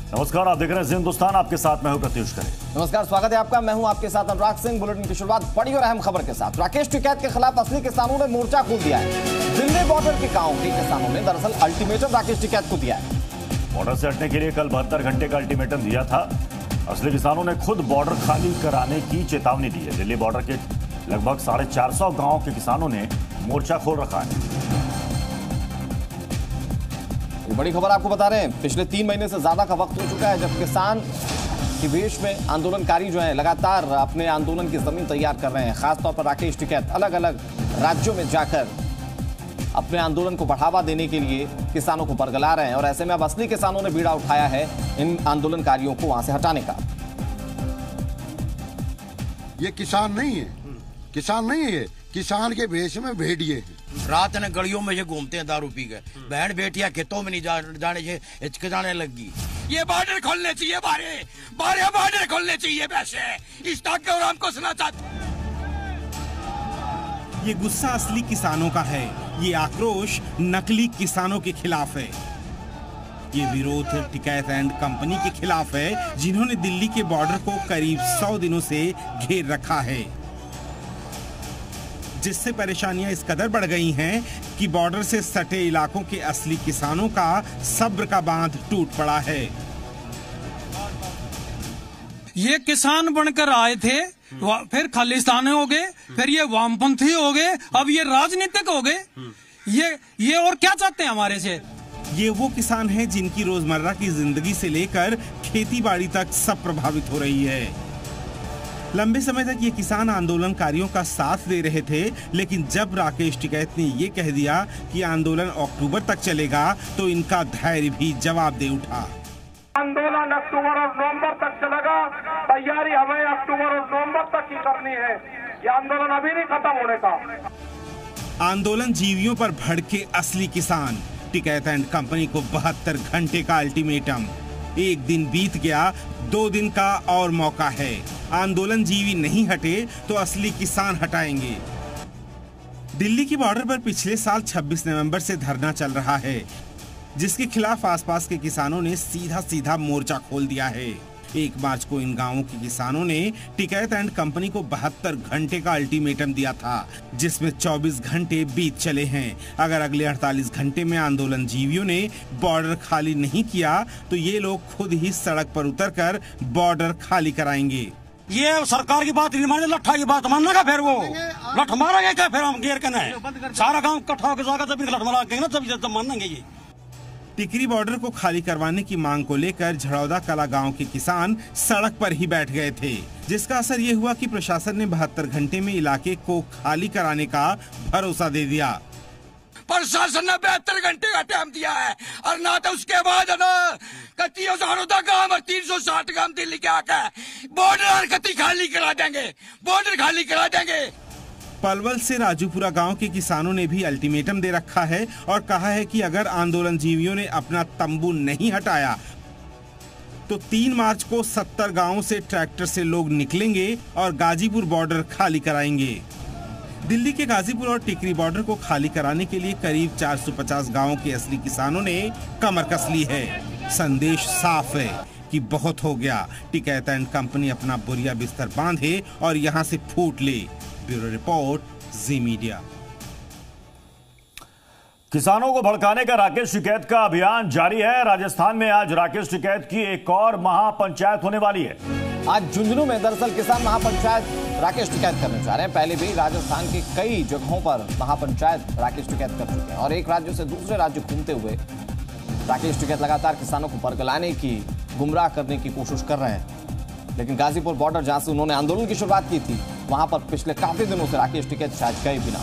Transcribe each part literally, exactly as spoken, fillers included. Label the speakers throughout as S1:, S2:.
S1: नमस्कार, आप देख रहे हैं हिंदुस्तान, आपके साथ मैं हूं प्रत्युष करे।
S2: नमस्कार, स्वागत है आपका। मैं हूं आपके साथ अनुराग सिंह। बुलेटिन की शुरुआत बड़ी और अहम खबर के साथ। राकेश टिकैत के खिलाफ असली किसानों ने मोर्चा खोल दिया है। दिल्ली बॉर्डर के गांव के किसानों ने दरअसल अल्टीमेटम राकेश टिकैत को दिया है।
S1: बॉर्डर से हटने के लिए कल बहत्तर घंटे का अल्टीमेटम दिया था। असली किसानों ने खुद बॉर्डर खाली कराने की चेतावनी दी है। दिल्ली बॉर्डर के लगभग साढ़े चार सौ गाँव के किसानों ने मोर्चा खोल रखा है।
S2: बड़ी खबर आपको बता रहे हैं, पिछले तीन महीने से ज्यादा का वक्त हो चुका है जब किसान के वेश में आंदोलनकारी जो है लगातार अपने आंदोलन की जमीन तैयार कर रहे हैं। खासतौर पर राकेश टिकैत अलग अलग राज्यों में जाकर अपने आंदोलन को बढ़ावा देने के लिए किसानों को बरगला रहे हैं और ऐसे में अब असली किसानों ने बीड़ा उठाया है इन आंदोलनकारियों को वहां से हटाने का।
S3: ये किसान नहीं है, किसान नहीं है, किसान के वेश में भेड़िए हैं।
S4: रात ने गलियों में ये घूमते हैं दारू पी के। बहन बेटियां खेतों में नहीं जा, जाने से हिचकिचाने लगी। ये बॉर्डर खोलने चाहिए, बारे बारे बॉर्डर खोलने चाहिए। वैसे इस तक और हमको सुना चाहते।
S5: ये गुस्सा असली किसानों का है, ये आक्रोश नकली किसानों के खिलाफ है। ये विरोध टिकैत एंड कंपनी के खिलाफ है जिन्होंने दिल्ली के बॉर्डर को करीब सौ दिनों से घेर रखा है, जिससे परेशानियां इस कदर बढ़ गई हैं कि बॉर्डर से सटे इलाकों के असली किसानों का सब्र का बांध टूट पड़ा है।
S6: ये किसान बनकर आए थे, फिर खालिस्तानी हो गए, फिर ये वामपंथी हो गए, अब ये राजनीतिक हो गए। ये ये और क्या चाहते हैं हमारे से?
S5: ये वो किसान हैं जिनकी रोजमर्रा की जिंदगी से लेकर खेती बाड़ी तक सब प्रभावित हो रही है। लंबे समय तक ये किसान आंदोलनकारियों का साथ दे रहे थे, लेकिन जब राकेश टिकैत ने ये कह दिया कि आंदोलन अक्टूबर तक चलेगा तो इनका धैर्य भी जवाब दे उठा।
S7: आंदोलन अक्टूबर और नवंबर तक चलेगा, तैयारी हमें अक्टूबर और नवंबर तक ही करनी है। ये आंदोलन अभी नहीं खत्म होने का।
S5: आंदोलन जीवियों पर भड़के असली किसान। टिकैत एंड कंपनी को बहत्तर घंटे का अल्टीमेटम। एक दिन बीत गया, दो दिन का और मौका है। आंदोलन जीवी नहीं हटे तो असली किसान हटाएंगे। दिल्ली की बॉर्डर पर पिछले साल छब्बीस नवंबर से धरना चल रहा है, जिसके खिलाफ आसपास के किसानों ने सीधा सीधा मोर्चा खोल दिया है। एक मार्च को इन गांवों के किसानों ने टिकैत एंड कंपनी को बहत्तर घंटे का अल्टीमेटम दिया था, जिसमें चौबीस घंटे बीत चले हैं। अगर अगले अड़तालीस घंटे में आंदोलन जीवियों ने बॉर्डर खाली नहीं किया तो ये लोग खुद ही सड़क पर उतरकर बॉर्डर खाली कराएंगे।
S4: ये सरकार की बात नहीं माने, लट्ठा की बात मानना का फिर वो लठ मारेंगे क्या? फिर हम घेर के सारा गाँव इकट्ठा होकर जाकर तभी लठ मारा ना, तभी जब मानेंगे। ये
S5: टिकरी बॉर्डर को खाली करवाने की मांग को लेकर झड़ौदा कला गांव के किसान सड़क पर ही बैठ गए थे, जिसका असर ये हुआ कि प्रशासन ने बहत्तर घंटे में इलाके को खाली कराने का भरोसा दे दिया।
S4: प्रशासन ने बहत्तर घंटे का टाइम दिया है और ना तो उसके बाद ना कति हजारों गाँव और तीन सौ साठ गाँव दिल्ली के आकर बॉर्डर कति खाली करा देंगे, बॉर्डर खाली करा देंगे।
S5: पलवल से राजूपुरा गांव के किसानों ने भी अल्टीमेटम दे रखा है और कहा है कि अगर आंदोलन जीवियों ने अपना तंबू नहीं हटाया तो तीन मार्च को सत्तर गांवों से ट्रैक्टर से लोग निकलेंगे और गाजीपुर बॉर्डर खाली कराएंगे। दिल्ली के गाजीपुर और टिकरी बॉर्डर को खाली कराने के लिए करीब चार सौ पचास गांवों के असली किसानों ने कमर कस ली है। संदेश साफ है कि बहुत हो गया, टिकैत एंड कंपनी अपना बोरिया बिस्तर बांधे और यहाँ से फूट ले। Bureau report, Zee Media.
S1: किसानों को भड़काने का राकेश टिकैत का अभियान जारी है। राजस्थान में आज राकेश टिकैत की एक और महापंचायत होने वाली है।
S2: आज झुंझुनू में दरअसल किसान महापंचायत राकेश टिकैत करने जा रहे हैं। पहले भी राजस्थान के कई जगहों पर महापंचायत राकेश टिकैत कर चुके हैं और एक राज्य से दूसरे राज्य घूमते हुए राकेश टिकैत लगातार किसानों को बरगलाने की, गुमराह करने की कोशिश कर रहे हैं। लेकिन गाजीपुर बॉर्डर जहां से उन्होंने आंदोलन की शुरुआत की थी, वहां पर पिछले काफी दिनों से राकेश टिकैत शायद गए बिना।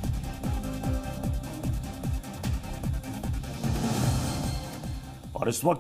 S1: और इस वक्त